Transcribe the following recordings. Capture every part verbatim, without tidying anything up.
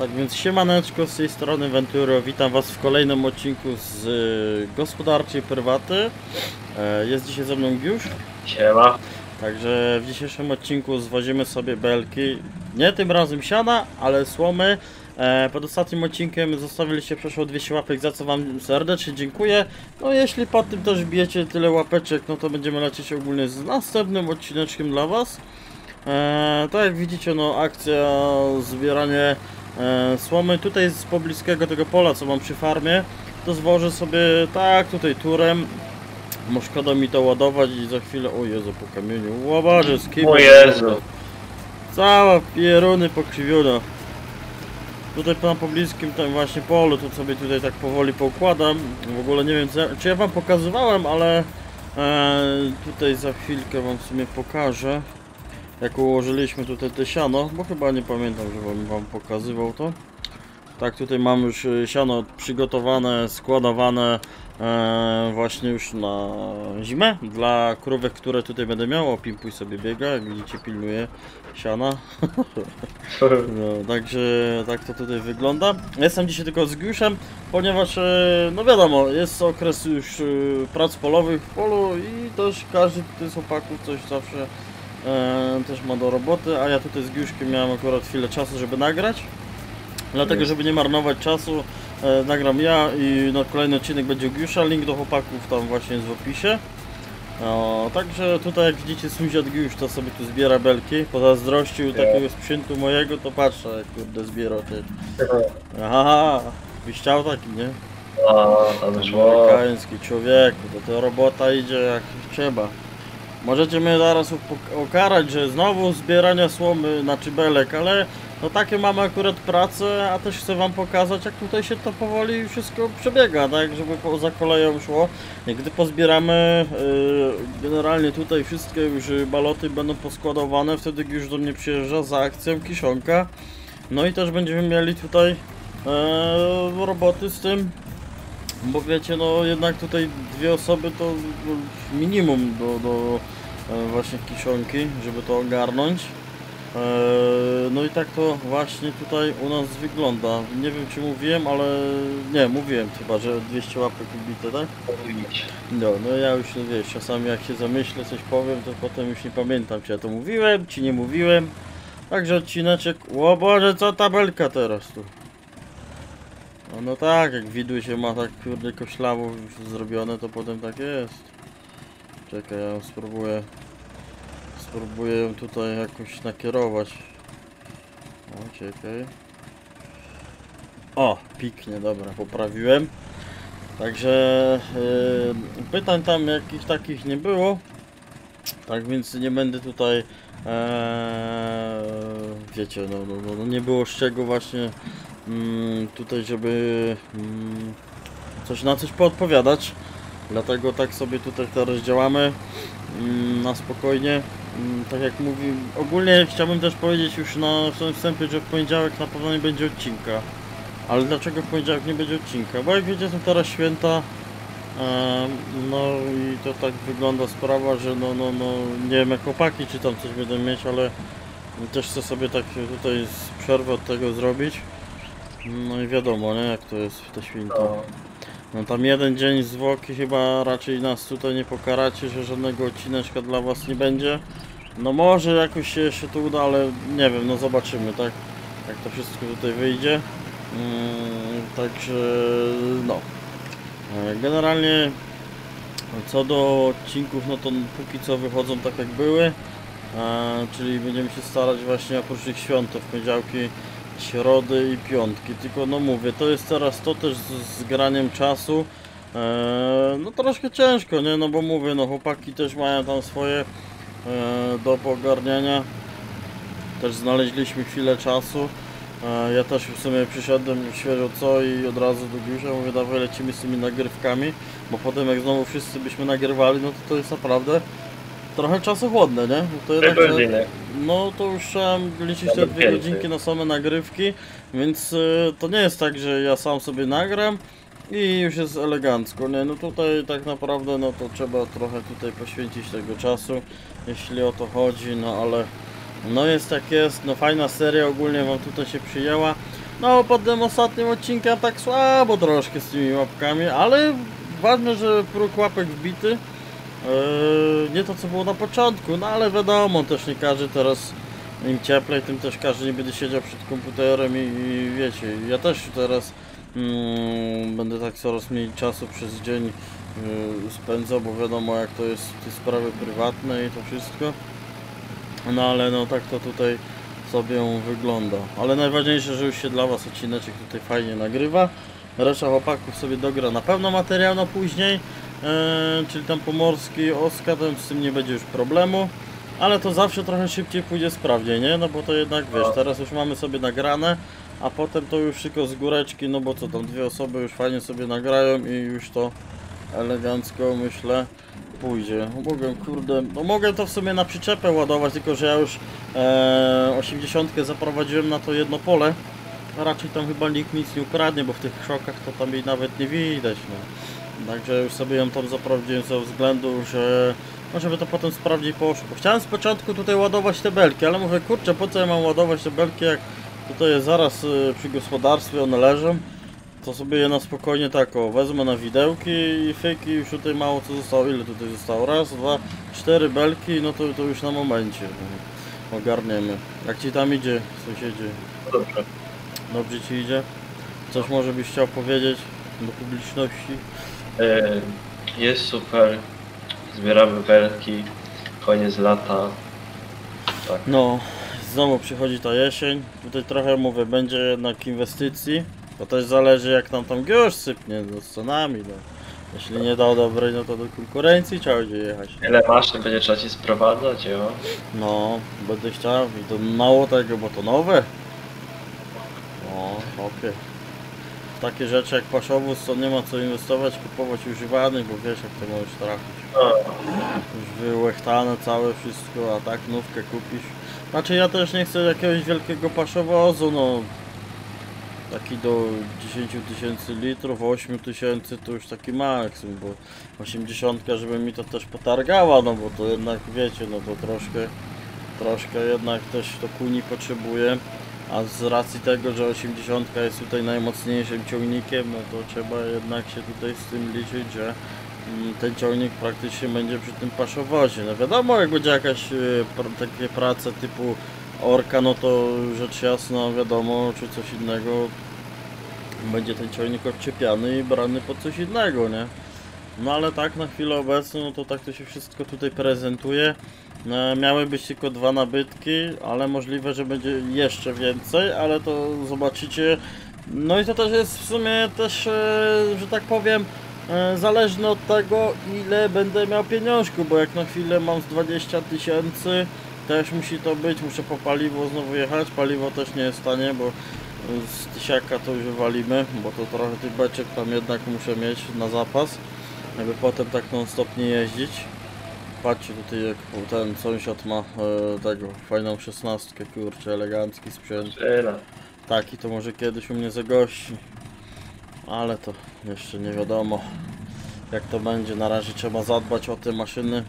Tak więc siemaneczko, z tej strony Venturo, witam was w kolejnym odcinku z y, gospodarczej prywaty. e, Jest dzisiaj ze mną Giusz. Siema. Także w dzisiejszym odcinku zwozimy sobie belki. Nie tym razem siana, ale słomy. e, Pod ostatnim odcinkiem zostawiliście przeszło dwieście łapek, za co wam serdecznie dziękuję. No jeśli pod tym też bijecie tyle łapeczek, no to będziemy lecieć ogólnie z następnym odcineczkiem dla was. e, Tak jak widzicie, no akcja zbieranie E, słomy tutaj z pobliskiego tego pola, co mam przy farmie, to zwożę sobie tak tutaj turem, bo szkoda mi to ładować i za chwilę, o Jezu, po kamieniu, łobarze z kim? O Jezu. Cała pieruny pokrzywiona. Tutaj na pobliskim tym właśnie polu, to sobie tutaj tak powoli poukładam. W ogóle nie wiem, czy ja wam pokazywałem, ale e, tutaj za chwilkę wam w sumie pokażę, jak ułożyliśmy tutaj te siano, bo chyba nie pamiętam, żebym wam pokazywał to. Tak, tutaj mam już siano przygotowane, składowane e, właśnie już na zimę dla krówek, które tutaj będę miał. O, Pimpuj sobie biega, jak widzicie, pilnuje siana. No, także tak to tutaj wygląda. Jestem dzisiaj tylko z Giuszem, ponieważ e, no wiadomo, jest okres już e, prac polowych w polu i też każdy tutaj z chłopaków coś zawsze E, też ma do roboty, a ja tutaj z Giuszkiem miałem akurat chwilę czasu, żeby nagrać. Dlatego, żeby nie marnować czasu, e, nagram ja i no, kolejny odcinek będzie u Giusza. Link do chłopaków tam właśnie jest w opisie. O, także tutaj jak widzicie, sąsiad Giusz to sobie tu zbiera belki. Pozazdrościł yeah. takiego sprzętu mojego, to patrzę, jak kurde zbiera ty. Aha, byś chciał taki, nie? A, to wyszło. Amerykański człowieku, to ta robota idzie jak trzeba. Możecie mnie zaraz ukarać, że znowu zbierania słomy, znaczy belek, ale no takie mamy akurat pracę, a też chcę wam pokazać, jak tutaj się to powoli wszystko przebiega, tak, żeby poza koleją szło. I gdy pozbieramy, yy, generalnie tutaj wszystkie już baloty będą poskładowane, wtedy już do mnie przyjeżdża za akcją kiszonka. No i też będziemy mieli tutaj yy, roboty z tym. Bo wiecie, no jednak tutaj dwie osoby to minimum do, do właśnie kiszonki, żeby to ogarnąć. No i tak to właśnie tutaj u nas wygląda. Nie wiem, czy mówiłem, ale nie, mówiłem chyba, że dwieście łapek wbite, tak? No, no ja już no wiesz, czasami jak się zamyślę, coś powiem, to potem już nie pamiętam, czy ja to mówiłem, czy nie mówiłem. Także odcineczek, o Boże, co tabelka teraz tu? No, no tak, jak widły się ma tak kurde koślawo zrobione, to potem tak jest. Czekaj, ja spróbuję Spróbuję ją tutaj jakoś nakierować. O, czekaj. O, piknie, dobra, poprawiłem. Także yy, pytań tam jakichś takich nie było. Tak więc nie będę tutaj ee, wiecie, no, no, no nie było z czego właśnie mm, tutaj, żeby mm, coś na coś poodpowiadać. Dlatego tak sobie tutaj teraz działamy mm, na spokojnie. Mm, tak jak mówi, ogólnie chciałbym też powiedzieć już na samym wstępie, że w poniedziałek na pewno nie będzie odcinka. Ale dlaczego w poniedziałek nie będzie odcinka? Bo jak wiecie, są teraz święta. No i to tak wygląda sprawa, że no, no, no nie wiem jak chłopaki czy tam coś będą mieć, ale też chcę sobie tak tutaj z przerwy od tego zrobić. No i wiadomo, nie, jak to jest w te święta. No tam jeden dzień zwłoki, chyba raczej nas tutaj nie pokaracie, że żadnego odcineczka dla was nie będzie. No może jakoś się jeszcze to uda, ale nie wiem, no zobaczymy, tak, jak to wszystko tutaj wyjdzie. Hmm, także no. Generalnie co do odcinków, no to póki co wychodzą tak jak były, e, czyli będziemy się starać właśnie oprócz tych świąt, to w poniedziałki, środy i piątki, tylko no mówię, to jest teraz to też z, z graniem czasu, e, no troszkę ciężko, nie, no bo mówię, no chłopaki też mają tam swoje e, do pogarniania, też znaleźliśmy chwilę czasu. Ja też w sumie przyszedłem świeżo co i od razu do Giusza mówię, dawaj lecimy z tymi nagrywkami, bo potem jak znowu wszyscy byśmy nagrywali, no to to jest naprawdę trochę czasochłodne, nie? No to, jednak, no to już trzeba liczyć te dwie godzinki na same nagrywki, więc y, to nie jest tak, że ja sam sobie nagram i już jest elegancko, nie? No tutaj tak naprawdę no to trzeba trochę tutaj poświęcić tego czasu, jeśli o to chodzi, no ale No jest jak jest, no fajna seria ogólnie wam tutaj się przyjęła. No po tym ostatnim odcinkiem tak słabo troszkę z tymi łapkami, ale ważne, że próg łapek wbity. Yy, nie to co było na początku, no ale wiadomo, też nie każdy teraz im cieplej, tym też każdy nie będzie siedział przed komputerem i, i wiecie, ja też teraz mm, będę tak coraz mniej czasu przez dzień yy, spędzał, bo wiadomo jak to jest te sprawy prywatne i to wszystko. No ale no tak to tutaj sobie wygląda. Ale najważniejsze, że już się dla was odcineczek tutaj fajnie nagrywa. Reszta chłopaków sobie dogra na pewno materiał na później. Eee, czyli tam pomorski, Oska, to z tym nie będzie już problemu. Ale to zawsze trochę szybciej pójdzie sprawdziej, nie? No bo to jednak wiesz, teraz już mamy sobie nagrane, a potem to już tylko z góreczki, no bo co tam, dwie osoby już fajnie sobie nagrają i już to elegancko, myślę, pójdzie. No mogę, kurde, no mogę to w sumie na przyczepę ładować, tylko że ja już e, osiemdziesiątkę zaprowadziłem na to jedno pole. A raczej tam chyba nikt nic nie ukradnie, bo w tych krzokach to tam jej nawet nie widać, no. Także już sobie ją tam zaprowadziłem ze względu, że no żeby to potem sprawdzić poszło. Bo chciałem z początku tutaj ładować te belki, ale mówię, kurczę, po co ja mam ładować te belki, jak tutaj jest zaraz y, przy gospodarstwie one leżą. To sobie je na spokojnie tak o, wezmę na widełki i fyki, już tutaj mało co zostało. Ile tutaj zostało? Raz, dwa, cztery belki, no to, to już na momencie no, ogarniemy. Jak ci tam idzie, sąsiedzie? Dobrze. Dobrze ci idzie? Coś może byś chciał powiedzieć do publiczności? E, Jest super. Zbieramy belki. Koniec lata. Tak. No, znowu przychodzi ta jesień. Tutaj trochę mówię, będzie jednak inwestycji. To też zależy jak nam tam gdzieś sypnie z cenami. No. Jeśli nie dał dobrej, no to do konkurencji trzeba będzie jechać. Ile maszyn będzie trzeba ci sprowadzać, jo? No, będę chciał i to mało tego, bo to nowe. No, okej. W takie rzeczy jak paszowóz to nie ma co inwestować, kupować używany, bo wiesz jak to możesz trafić. O, Już wyłechtane całe wszystko, a tak nówkę kupisz. Znaczy ja też nie chcę jakiegoś wielkiego paszowozu, no. Taki do dziesięć tysięcy litrów, osiem tysięcy to już taki maksimum, bo osiemdziesiąt, żeby mi to też potargała, no bo to jednak wiecie, no to troszkę, troszkę jednak też to kuni potrzebuje, a z racji tego, że osiemdziesiąt jest tutaj najmocniejszym ciągnikiem, no to trzeba jednak się tutaj z tym liczyć, że mm, ten ciągnik praktycznie będzie przy tym paszowozie. No wiadomo, jak będzie jakaś y, pr- takie prace typu Orka, no to rzecz jasna, wiadomo, czy coś innego będzie ten ciągnik odczepiany i brany pod coś innego, nie? No ale tak na chwilę obecną, no to tak to się wszystko tutaj prezentuje. E, miały być tylko dwa nabytki, ale możliwe, że będzie jeszcze więcej, ale to zobaczycie. No i to też jest w sumie też, e, że tak powiem, e, zależne od tego, ile będę miał pieniążków, bo jak na chwilę mam z dwadzieścia tysięcy, też musi to być, muszę po paliwo znowu jechać, paliwo też nie jest tanie, bo z tysiaka to już wywalimy, bo to trochę tych beczek tam jednak muszę mieć na zapas, żeby potem tak non stop nie jeździć. Patrzcie tutaj jak ten sąsiad ma e, tego fajną szesnastkę, kurczę, elegancki sprzęt. tyle. Taki to może kiedyś u mnie zagości, ale to jeszcze nie wiadomo jak to będzie. Na razie trzeba zadbać o te maszyny,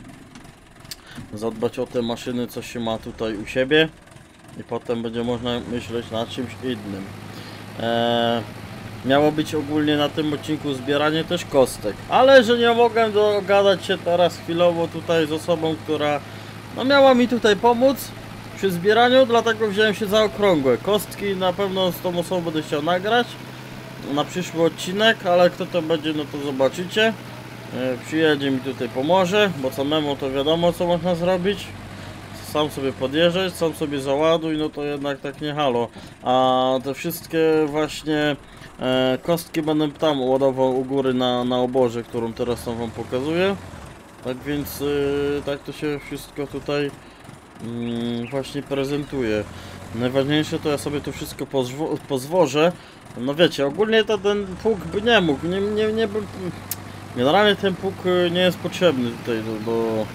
zadbać o te maszyny, co się ma tutaj u siebie i potem będzie można myśleć nad czymś innym. Eee, miało być ogólnie na tym odcinku zbieranie też kostek, ale że nie mogłem dogadać się teraz chwilowo tutaj z osobą, która no miała mi tutaj pomóc przy zbieraniu, dlatego wziąłem się za okrągłe kostki. Na pewno z tą osobą będę chciał nagrać na przyszły odcinek, ale kto to będzie, no to zobaczycie. E, przyjedzie mi tutaj, pomoże, bo samemu to wiadomo co można zrobić. Sam sobie podjeżdżać, sam sobie załaduj, no to jednak tak nie halo. A te wszystkie właśnie e, kostki będę tam ładował u góry na, na oborze, którą teraz tam wam pokazuję. Tak więc y, tak to się wszystko tutaj mm, właśnie prezentuje. Najważniejsze to ja sobie to wszystko pozwo pozwożę. No wiecie, ogólnie to ten pług by nie mógł, nie, nie, nie by... Generalnie ten pług nie jest potrzebny tutaj do, do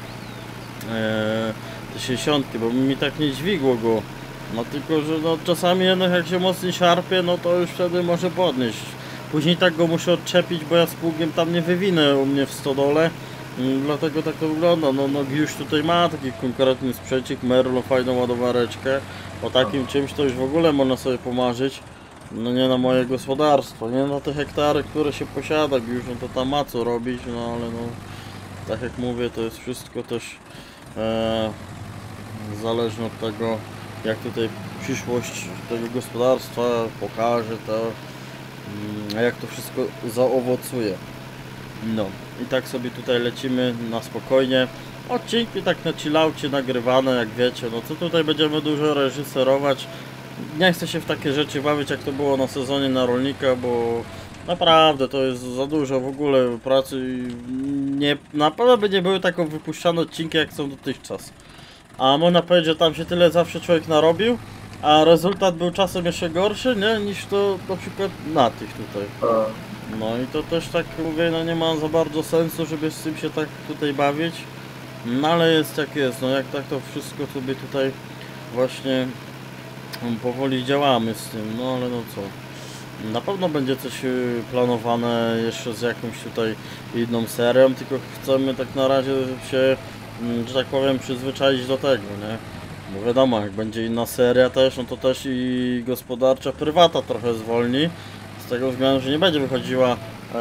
e, tej sześćdziesiątki, bo mi tak nie dźwigło go. No tylko, że no, czasami jednak jak się mocniej szarpie, no to już wtedy może podnieść. Później tak go muszę odczepić, bo ja z pługiem tam nie wywinę u mnie w stodole. Mm, Dlatego tak to wygląda. No, no już tutaj ma taki konkretny sprzęcik, Merlo, fajną ładowareczkę. O takim czymś to już w ogóle można sobie pomarzyć. No nie na moje gospodarstwo, nie na te hektary, które się posiada już, no to tam ma co robić, no ale no tak jak mówię, to jest wszystko też e, zależne od tego, jak tutaj przyszłość tego gospodarstwa pokaże to, mm, a jak to wszystko zaowocuje. No i tak sobie tutaj lecimy na spokojnie. Odcinki tak na chillaucie nagrywane, jak wiecie, no co tutaj będziemy dużo reżyserować. Nie chcę się w takie rzeczy bawić, jak to było na sezonie na rolnika, bo naprawdę to jest za dużo w ogóle pracy i nie, na pewno by nie były tak wypuszczane odcinki, jak są dotychczas. A można powiedzieć, że tam się tyle zawsze człowiek narobił, a rezultat był czasem jeszcze gorszy, nie? Niż to na przykład na tych tutaj. A, No i to też tak mówię, no nie ma za bardzo sensu, żeby z tym się tak tutaj bawić. No ale jest jak jest, no jak tak to wszystko sobie tutaj właśnie powoli działamy z tym, no ale no co. Na pewno będzie coś y, planowane jeszcze z jakąś tutaj inną serią, tylko chcemy tak na razie się, mm, że tak powiem, przyzwyczaić do tego, nie? Bo wiadomo, jak będzie inna seria też, no to też i gospodarcza prywata trochę zwolni. Z tego względu, że nie będzie wychodziła e,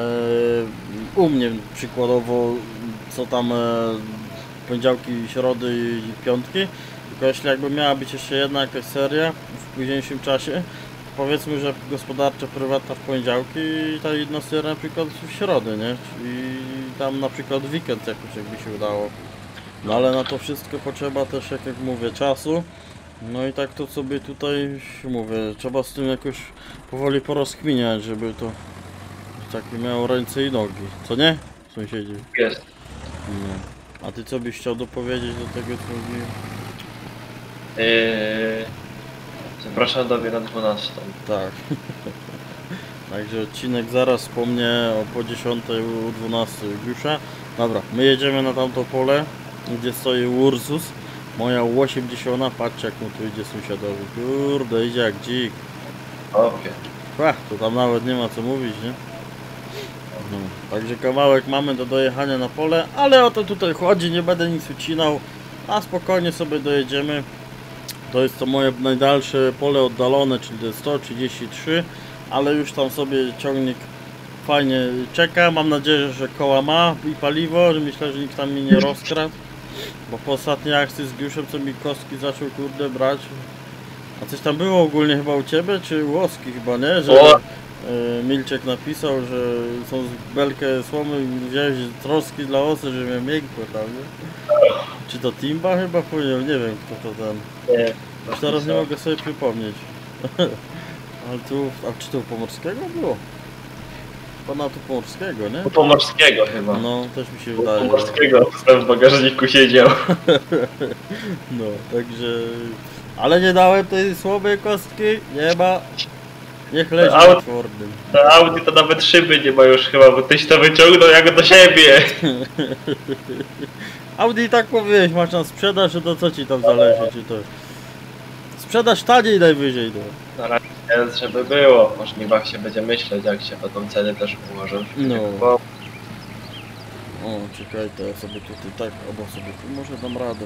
u mnie przykładowo co tam e, poniedziałki, środy i piątki. Tylko jeśli jakby miała być jeszcze jedna jakaś seria w późniejszym czasie, to powiedzmy, że gospodarcza prywatna w poniedziałki i ta jedna seria na przykład w środę, nie? Czyli tam na przykład w weekend jakoś jakby się udało. No ale na to wszystko potrzeba też, jak, jak mówię, czasu. No i tak to sobie tutaj mówię, trzeba z tym jakoś powoli porozkminiać, żeby to takie miało ręce i nogi. Co nie, sąsiedzi? jest. No. A ty co byś chciał dopowiedzieć do tego, co mówiłem? Yy, zapraszam do mnie na dwunastą. Tak. Także odcinek zaraz po mnie o po dziesiątej, u dwunastej Giusza. Dobra, my jedziemy na tamto pole, gdzie stoi Ursus. Moja U osiemdziesiąt, patrzcie jak mu tu idzie sąsiadowi. Kurde, idzie jak dzik. Okej. Ach, to tam nawet nie ma co mówić, nie? No, także kawałek mamy do dojechania na pole, ale o to tutaj chodzi, nie będę nic ucinał, a spokojnie sobie dojedziemy. To jest to moje najdalsze pole oddalone, czyli to jest sto trzydzieści trzy, ale już tam sobie ciągnik fajnie czeka. Mam nadzieję, że koła ma i paliwo, że myślę, że nikt tam mi nie rozkradł. Bo po ostatniej akcji z Giuszem, co mi kostki zaczął kurde brać. A coś tam było ogólnie chyba u ciebie, czy u Oski chyba, nie? Że O! e, Milczek napisał, że są z belkę słomy i wziąłeś troski dla osy, że mnie miękło tam, nie? Czy to Timba chyba powiedział? Nie wiem kto to ten. Nie. Już teraz nie mogę sobie przypomnieć. Ale tu, a czy to u Pomorskiego było? Pana tu Pomorskiego, nie? U Pomorskiego chyba. No, też mi się U wydaje. Pomorskiego w bagażniku siedział. No, także... Ale nie dałem tej słabej kostki, nie ma. Niech leży Ale- na twardym. Na Audi to nawet szyby nie ma już chyba, bo tyś to wyciągnął jak do siebie. Audi i tak mówiłeś, masz na sprzedaż, to co ci tam zależy, czy to... Sprzedaż taniej najwyżej, no. Na razie jest, żeby było. Może niech się będzie myśleć, jak się będą ceny też ułożą. No. Bo O, czekaj, to ja sobie tutaj tak, albo sobie tu może dam radę.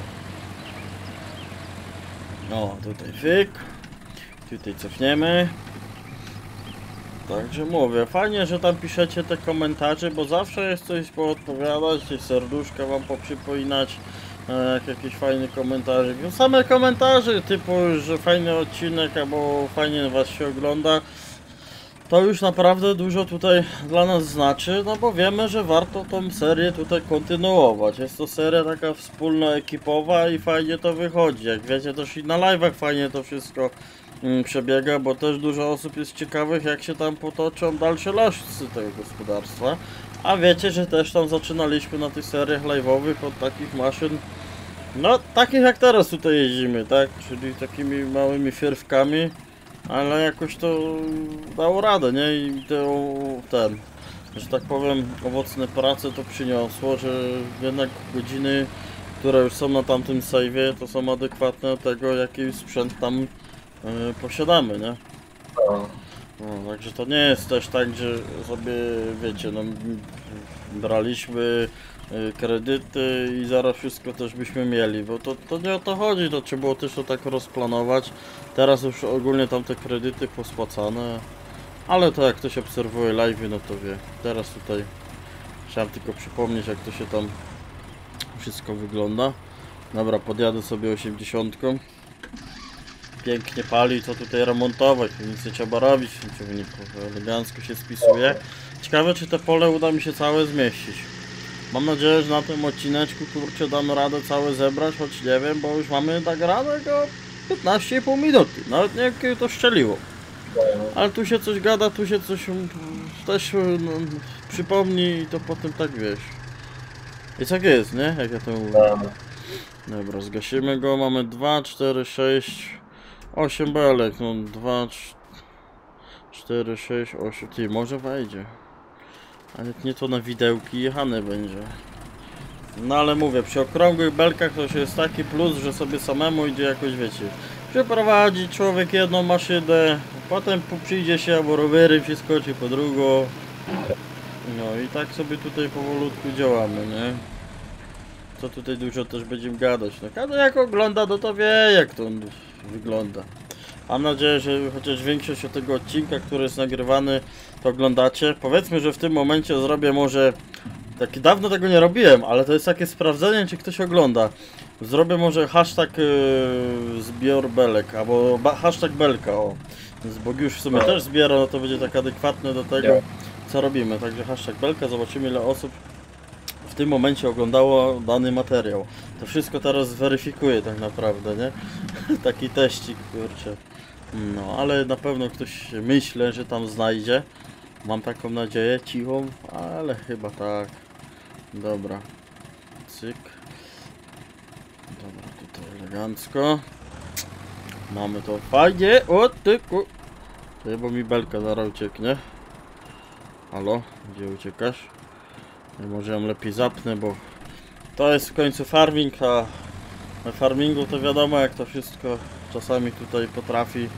O, tutaj fyk. Tutaj cofniemy. Także mówię, fajnie, że tam piszecie te komentarze, bo zawsze jest coś poodpowiadać, coś serduszka wam poprzypominać, e, jak jakiś fajny komentarz. No, same komentarze typu, że fajny odcinek albo fajnie was się ogląda, to już naprawdę dużo tutaj dla nas znaczy, no bo wiemy, że warto tą serię tutaj kontynuować. Jest to seria taka wspólna, ekipowa i fajnie to wychodzi. Jak wiecie, też i na live'ach fajnie to wszystko mm, przebiega, bo też dużo osób jest ciekawych, jak się tam potoczą dalsze losy tego gospodarstwa. A wiecie, że też tam zaczynaliśmy na tych seriach live'owych od takich maszyn, no takich jak teraz tutaj jeździmy, tak? Czyli takimi małymi fierwkami. Ale jakoś to dało radę, nie? I to, ten, że tak powiem, owocne prace to przyniosło, że jednak godziny, które już są na tamtym save'ie, to są adekwatne do tego, jaki sprzęt tam y, posiadamy, nie? no, No, także to nie jest też tak, że sobie, wiecie, no, braliśmy y, kredyty i zaraz wszystko też byśmy mieli, bo to, to nie o to chodzi, to trzeba było też to tak rozplanować. Teraz już ogólnie tam te kredyty pospłacane, ale to jak ktoś obserwuje live, no to wie. Teraz tutaj chciałem tylko przypomnieć, jak to się tam wszystko wygląda. Dobra, podjadę sobie osiemdziesiątką. Pięknie pali, co tutaj remontować, nic nie trzeba robić w tym ciągniku, elegancko się spisuje. Ciekawe, czy te pole uda mi się całe zmieścić. Mam nadzieję, że na tym odcineczku, kurczę, dam radę całe zebrać, choć nie wiem, bo już mamy tak radę go piętnaście i pół minuty, nawet nie jak to szczeliło. Ale tu się coś gada, tu się coś mm, też no, przypomni i to potem tak wiesz. I tak jest, nie? Jak ja to mówię. Dobra, zgasimy go, mamy dwa, cztery, sześć, osiem belek, no dwa, cztery, sześć, osiem, ty może wejdzie. Ale jak nie to na widełki jechane będzie. No ale mówię, przy okrągłych belkach to się jest taki plus, że sobie samemu idzie jakoś, wiecie, przeprowadzi człowiek jedną maszynę, potem przyjdzie się albo rowery wskoczy po drugą. No i tak sobie tutaj powolutku działamy, nie? Co tutaj dużo też będziemy gadać. No każdy jak ogląda, no to wie jak to wygląda. Mam nadzieję, że chociaż większość od tego odcinka, który jest nagrywany, to oglądacie. Powiedzmy, że w tym momencie zrobię może... Tak dawno tego nie robiłem, ale to jest takie sprawdzenie, czy ktoś ogląda. Zrobię może hashtag yy, zbiór belek, albo ba, hashtag belka, o. Więc Bogiusz w sumie No. też zbiera, no to będzie tak adekwatne do tego, Nie. co robimy. Także hashtag belka, zobaczymy ile osób w tym momencie oglądało dany materiał. To wszystko teraz zweryfikuję tak naprawdę, nie? Taki teścik, kurczę. No, ale na pewno ktoś myślę, że tam znajdzie. Mam taką nadzieję, cichą, ale chyba tak. Dobra. Cyk. Dobra, tutaj elegancko. Mamy to fajnie. O ty ku... Ty, bo mi belka zaraz ucieknie. Halo? Gdzie uciekasz? Ja może ją lepiej zapnę, bo to jest w końcu farming, a na farmingu to wiadomo jak to wszystko czasami tutaj potrafi ee,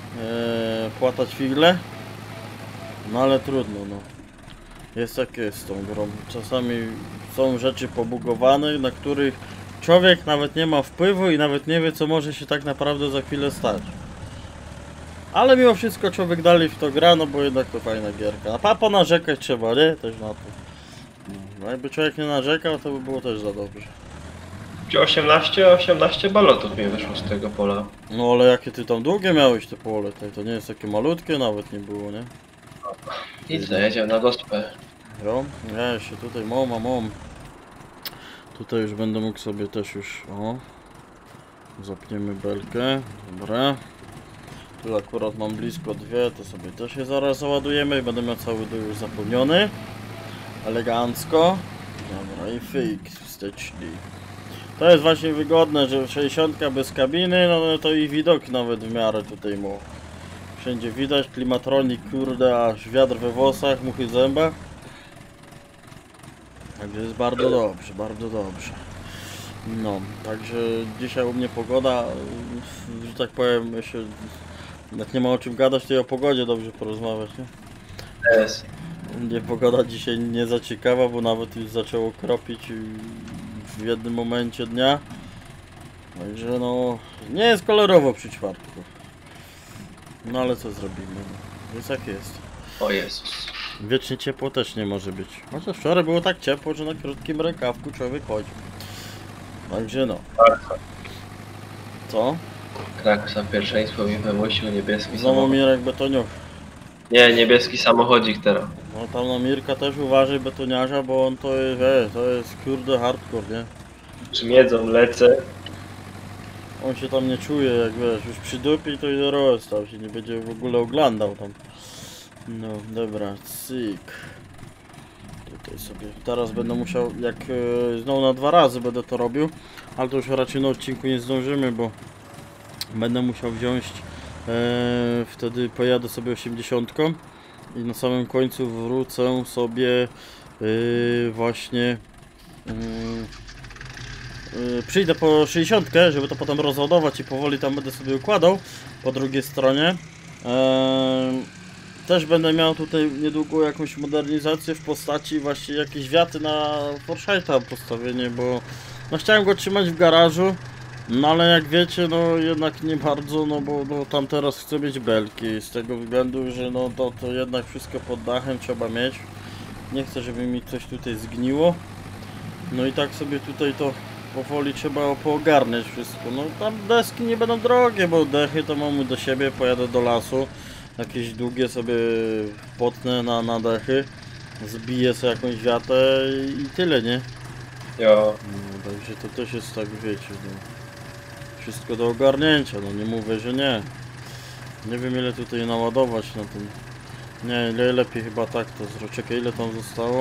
płatać figle. No ale trudno, no. Jest jak jest z tą grą. Czasami są rzeczy pobugowane, na których człowiek nawet nie ma wpływu i nawet nie wie, co może się tak naprawdę za chwilę stać. Ale mimo wszystko człowiek dalej w to gra, no bo jednak to fajna gierka. A ponarzekać trzeba, nie? Też na to. No, jakby człowiek nie narzekał, to by było też za dobrze. osiemnaście, osiemnaście balotów mi wyszło z tego pola. No ale jakie ty tam długie miałeś te pole, to, to nie jest takie malutkie, nawet nie było, nie? Nic, jedziemy na gospę. Jo, ja jeszcze tutaj mam, mam, mam. Tutaj już będę mógł sobie też już, o. Zapniemy belkę, dobra. Tu akurat mam blisko dwie, to sobie też je zaraz załadujemy i będę miał cały dół już zapełniony. Elegancko. Dobra i fake wsteczni. To jest właśnie wygodne, że sześćdziesiątka bez kabiny, no to i widok nawet w miarę tutaj mu. Wszędzie widać, klimatronik, kurde, aż wiatr we włosach, muchy w zębach. Także jest bardzo dobrze, bardzo dobrze. No, także dzisiaj u mnie pogoda, że tak powiem, jeszcze jak nie ma o czym gadać, to i o pogodzie dobrze porozmawiać, nie? Jest. U mnie pogoda dzisiaj nie za ciekawa, bo nawet już zaczęło kropić w jednym momencie dnia. Także no, nie jest kolorowo przy czwartku. No ale co zrobimy, no. Jest jak jest. O Jezus. Wiecznie ciepło też nie może być. Chociaż wczoraj było tak ciepło, że na krótkim rękawku człowiek chodzi. Także no. Co? Krakus na pierwszeństwo mi wymusił niebieski Znowu samochód. Mirek betoniuch. Nie, niebieski samochodzik teraz. No tam na Mirka też uważaj betoniarza, bo on to jest, wie, to jest kurde hardcore, nie? Czym jedzą, lecę. On się tam nie czuje, jak wiesz, już przydupi to i rozstał się, nie będzie w ogóle oglądał tam. No dobra, cyk. Tutaj sobie, teraz będę musiał, jak e, znowu na dwa razy będę to robił, ale to już raczej na odcinku nie zdążymy, bo będę musiał wziąć, e, wtedy pojadę sobie osiemdziesiątką i na samym końcu wrócę sobie e, właśnie mm, e, przyjdę po sześćdziesiątkę, żeby to potem rozładować i powoli tam będę sobie układał po drugiej stronie. E, też będę miał tutaj niedługo jakąś modernizację w postaci właśnie jakieś wiaty na Foresighta postawienie, bo no chciałem go trzymać w garażu, no ale jak wiecie, no jednak nie bardzo, no bo no, tam teraz chcę mieć belki, z tego względu, że no to, to jednak wszystko pod dachem trzeba mieć. Nie chcę, żeby mi coś tutaj zgniło. No i tak sobie tutaj to powoli trzeba poogarniać wszystko. No tam deski nie będą drogie, bo dechy to mamy do siebie, pojadę do lasu. Jakieś długie sobie potnę na, na dechy. Zbiję sobie jakąś wiatę i tyle, nie? Jo. No, także to też jest tak, wiecie, no, wszystko do ogarnięcia, no nie mówię, że nie. Nie wiem ile tutaj naładować na tym. Nie, ile lepiej chyba tak to zrobić. Czekaj, ile tam zostało?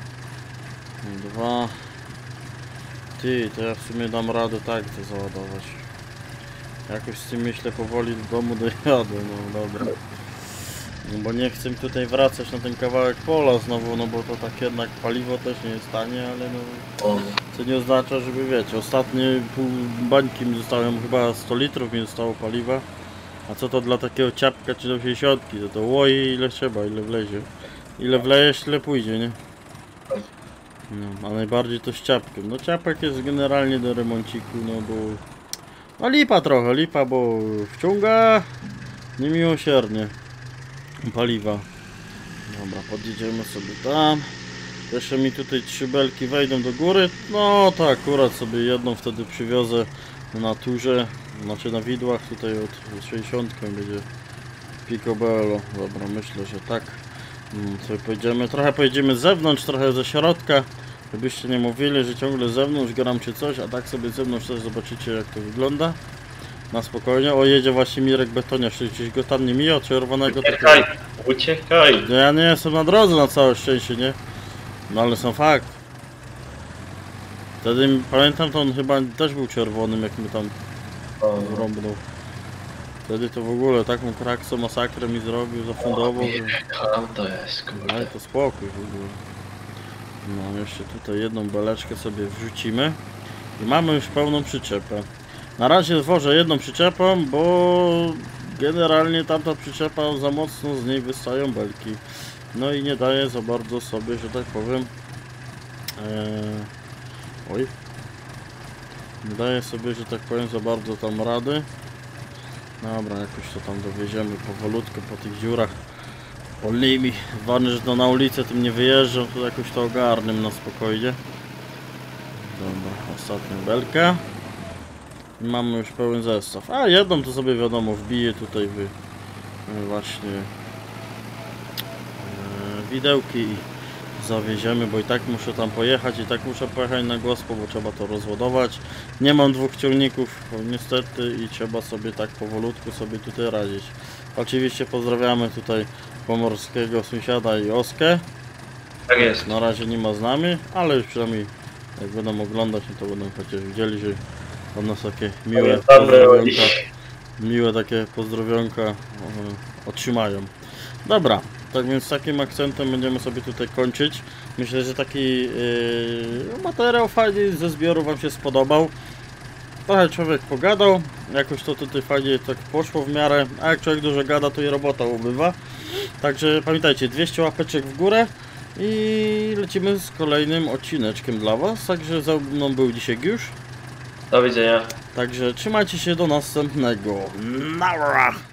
Dwa. Ty, to ja w sumie dam radę tak to załadować. Jakoś z tym myślę powoli do domu dojadę, no dobra. No bo nie chcę tutaj wracać na ten kawałek pola znowu, no bo to tak jednak paliwo też nie jest tanie, ale no... O. Co nie oznacza, żeby wiecie, ostatnie pół bańki mi zostałem, chyba sto litrów mi zostało paliwa. A co to dla takiego ciapka czy do sześćdziesiątki, to to łoi ile trzeba, ile wlezie. Ile wlejesz, tyle pójdzie, nie? No, a najbardziej to z ciapkiem. No ciapek jest generalnie do remonciku, no bo... No lipa trochę, lipa, bo wciąga niemiłosiernie paliwa. Dobra, podjedziemy sobie tam. Jeszcze mi tutaj trzy belki wejdą do góry. No to akurat sobie jedną wtedy przywiozę na turze, znaczy na widłach tutaj od sześćdziesiątką będzie picobello. Dobra, myślę, że tak. Mm, sobie pojedziemy, trochę pojedziemy z zewnątrz, trochę ze środka. Żebyście nie mówili, że ciągle z zewnątrz gram czy coś, a tak sobie z zewnątrz też zobaczycie jak to wygląda. Na spokojnie. O, jedzie właśnie Mirek Betonia, czy gdzieś go tam nie mija, czerwonego Uciekaj, uciekaj. no ja nie jestem na drodze na całe szczęście, nie? No ale są fakt. Wtedy pamiętam, to on chyba też był czerwonym, jak mi tam O. rąbnął. Wtedy to w ogóle taką kraksą, masakrę mi zrobił, zafundował. Że... Tam to jest, kurde. Ale to spokój w ogóle. No jeszcze tutaj jedną beleczkę sobie wrzucimy. I mamy już pełną przyczepę. Na razie zwożę jedną przyczepą, bo generalnie tamta przyczepa za mocno z niej wystają belki. No i nie daje za bardzo sobie, że tak powiem. Eee, oj. Nie daje sobie, że tak powiem, za bardzo tam rady. Dobra, jakoś to tam dowieziemy powolutku po tych dziurach. Polnymi. Ważne, że to na ulicę tym nie wyjeżdżam, to jakoś to ogarnę na spokojnie. Dobra, ostatnia belka. I mamy już pełen zestaw. A jedną to sobie wiadomo wbiję tutaj wy właśnie e, widełki i zawieziemy, bo i tak muszę tam pojechać, i tak muszę pojechać na gospo, bo trzeba to rozładować. Nie mam dwóch ciągników niestety i trzeba sobie tak powolutku sobie tutaj radzić. Oczywiście pozdrawiamy tutaj pomorskiego sąsiada i Oskę. Tak jest. Na razie nie ma z nami, ale już przynajmniej jak będą oglądać, no to będą chociaż widzieli, że od nas takie miłe pozdrowionka, miłe takie pozdrowionka e, otrzymają. Dobra, tak więc takim akcentem będziemy sobie tutaj kończyć. Myślę, że taki yy, materiał fajny ze zbioru wam się spodobał. Trochę człowiek pogadał, jakoś to tutaj fajnie tak poszło w miarę, a jak człowiek dużo gada, to i robota ubywa. Także pamiętajcie, dwieście łapeczek w górę i lecimy z kolejnym odcineczkiem dla was. Także za mną był dzisiaj Giusz. Do widzenia. Także trzymajcie się do następnego. Nara!